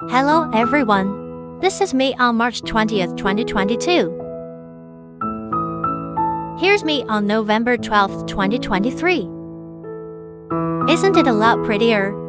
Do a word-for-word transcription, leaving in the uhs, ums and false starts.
Hello everyone. This is me on March twentieth, twenty twenty-two. Here's me on November twelfth, twenty twenty-three. Isn't it a lot prettier?